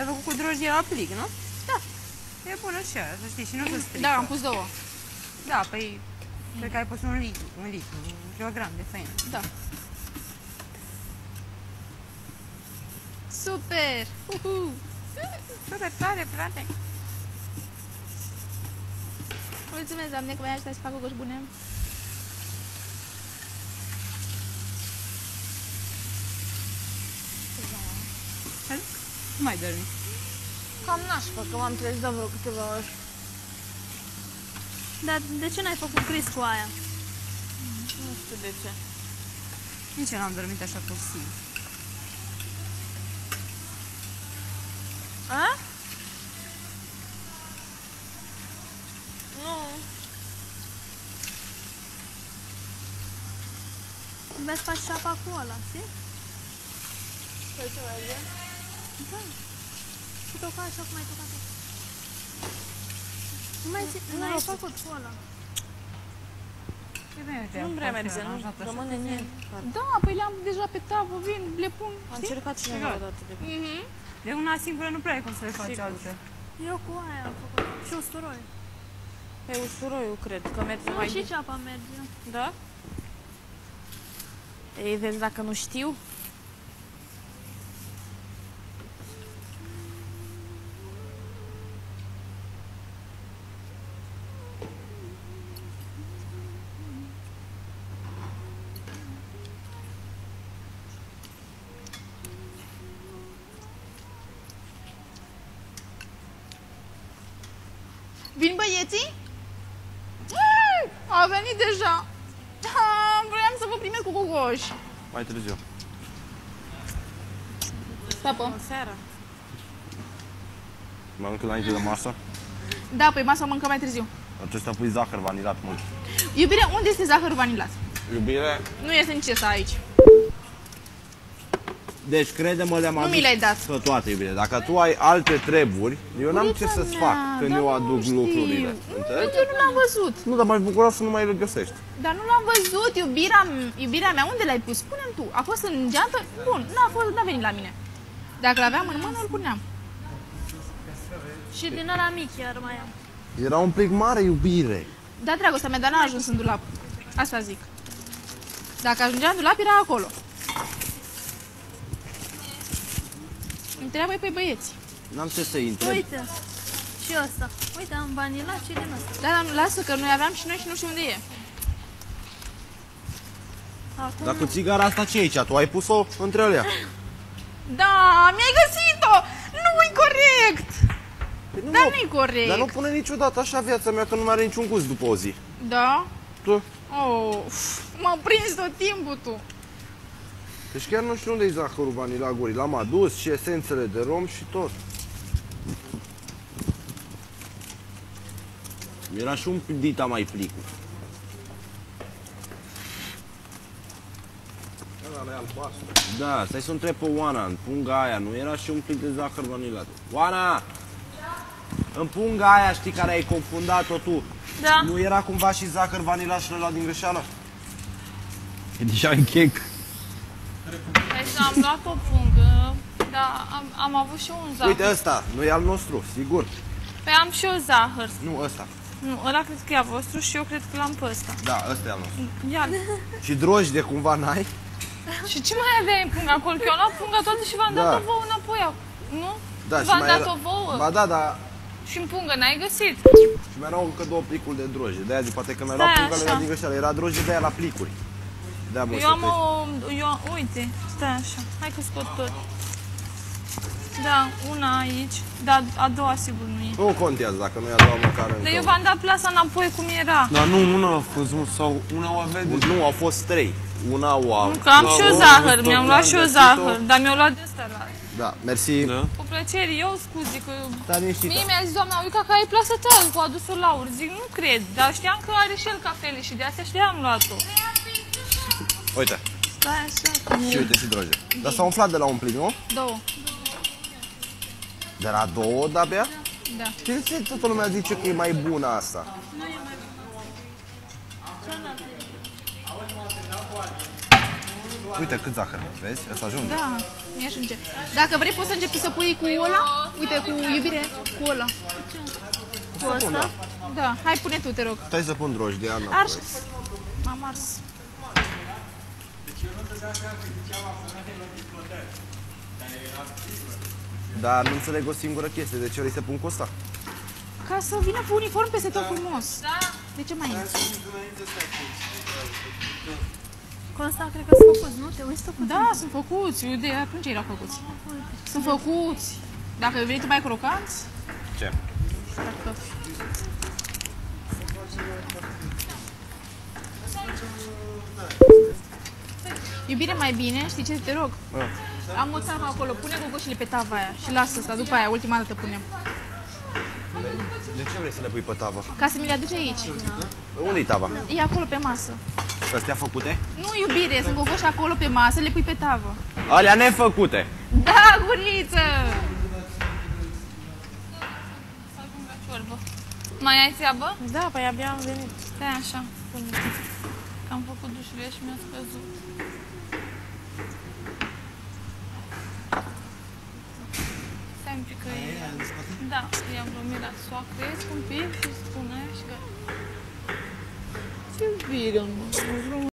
Ai făcut cu drojdie la plic, nu? Da. E bună și aia, să știi, și nu se strică. Da, am pus 2. Da, păi, cred că ai pus un kilogram de făină. Da. Super! Super tare, frate! Mulțumesc, doamne, că mi-ai ajutat să fac guguri bune. Nu mai dormi. Cam nașpa, că m-am trezit de vreo câteva ori. Dar de ce n-ai făcut Chris cu aia? Nu știu de ce. Nici eu n-am dormit așa posibil. A? Nu. Vezi, faci șapa cu ăla, știi? Păi ce merge? Da. Și toca așa cum ai tocat-o. Nu ai făcut cu ăla. Nu prea merge, nu rămâne în el. Da, păi le-am deja pe tavă, vin, le pun. Am încercat și eu o dată de De una singură nu prea ai cum să le faci alte. Eu cu aia am făcut. Și usturoi. Pe usturoiul, cred, că merge Nu, mai și bine. ceapa merge. Da? Ei, vezi dacă nu știu? Vin băieții? A venit deja. Vreau să vă primesc cu gogoși. Mai târziu. Papă. O seară. Mănâncă înainte de masă? Da, păi masa mâncăm mai târziu. Acesta pui zahăr vanilat mult. Iubire, unde este zahărul vanilat? Iubire? Nu este nici ăsta aici. Deci, crede-mă, le-am Nu adus mi l-ai dat. pe toate, iubire. Dacă tu ai alte treburi, eu n-am ce să-ți fac când eu aduc lucrurile. Înțelegi? Eu nu l-am văzut. Nu, dar m-aș bucura să nu mai le găsești. Dar nu l-am văzut, iubirea mea. Unde l-ai pus? Spune-mi tu. A fost în geantă? Bun, n-a venit la mine. Dacă l-aveam în mână, îl puneam. Și din ăla mic chiar mai am. Era un plic mare, iubire. Da, dragostea mea, dar n-a ajuns în dulap. Asta zic. Dacă ajungea în dulap, era acolo. Întreabă-i pe băieți. N-am ce să-i întreb. Uite. Și ăsta. Uite, am vanila și din ăsta. Da, dar lasă că noi aveam și noi și nu știu unde e. Acum Dar cu țigara asta ce e aici? Tu ai pus-o între alea. Da, mi-ai găsit-o! Nu-i corect! Păi Dar nu-i corect. Dar nu pune niciodată așa viața mea, că nu mai are niciun gust după o zi. Da? Tu? Oh, m-am prins tot timpul tu. Deci chiar nu știu unde e zahărul vanila gurii. L-am adus și esențele de rom și tot. Era și un dita mai plicul. Da, stai să întreb pe Oana, în punga aia, nu era și un plic de zahăr vanilat? Oana! În punga aia, știi, care ai confundat-o tu? Da. Nu era cumva și zahăr vanilat și ăla din greșeală? E deja în chec. Deci am luat o pungă, dar am avut și un zahăr. Uite ăsta, nu e al nostru, sigur. Păi am și eu zahăr. Nu, ăsta. Nu, ăla cred că e a vostru și eu cred că l-am pe ăsta. Da, ăsta e al nostru. Ia. Și drojdie cumva n-ai? Și ce mai aveai în punga acolo? Că eu am luat punga toată și v-am Da. dat-o vouă înapoi. Nu? Da, și V-am mai dat-o era... vouă. Ba da, da. Și în pungă n-ai găsit. Și mai erau încă 2 plicuri de drojdie. De-aia zic, poate că mi-ai Stai luat punga, așa. le-era din greșeală. Era drojdie de aia la plicuri. De-aia mă Eu am stătești. o... uite, stai așa. Hai că scot tot. Da, una aici. Dar a doua sigur nu e. Nu contează dacă nu e a doua măcar încă. Dar eu v-am dat plasa înapoi cum era. Dar nu, una a fost, sau una o avea de... Nu, au fost 3. Una o am. Nu, că am și eu zahăr, mi-am luat și eu zahăr, dar mi-au luat de ăsta la... Da, mersi. Da. Cu plăcere, eu scuze că... Stai liniștită. Mie mi-a zis doamna Uica că ai plasă ta, cu adus-o Laur. Zic, nu cred, dar știam că are și el cafele și de asta știam luat-o. Uite. Stai așa. Și uite și drojdie. Dar s-a umflat de la un plic, nu? 2. De la 2 de-abia? Da. Și de ce toată lumea zice că e mai bună asta? Uite cât zahăr, vezi? Asta ajunge. Da, mi ajunge. Dacă vrei poți să începi să pui cu ăla. Uite, cu iubire, cu ăla. Cu ăsta? Da, hai pune tu, te rog. Stai să pun drojdie, Ana. Ars. M-am ars. Dar nu înțeleg o singură chestie, de ce vrei să pun cu ăsta? Ca să vină cu uniform peste tot frumos. De ce mai e? Cu ăsta cred că sunt făcuți, nu? Te uiți tu cu Da, sunt făcuți. De atunci erau făcuți. Sunt făcuți. Dacă vrei tu mai crocanți, Ce? cartofi. Iubire, mai bine, știi ce te rog? Am o tavă acolo, pune gogoșile pe tava aia și lasă asta, după aia, ultima dată punem. De ce vrei să le pui pe tavă? Ca să mi le aduci aici. Unde-i tava? E acolo pe masă. Astea făcute? Nu, iubire, sunt gogoși acolo pe masă, le pui pe tavă. Alea nefăcute! Da, guriță! Ciorbă. Mai ai treabă? Da, păi abia am venit. Stai așa. Că am făcut dușurile și mi-a scăzut. Stai un pic că e... Da, i-am luminat să o acresc un pic și spune și că... Ce iubire, mă!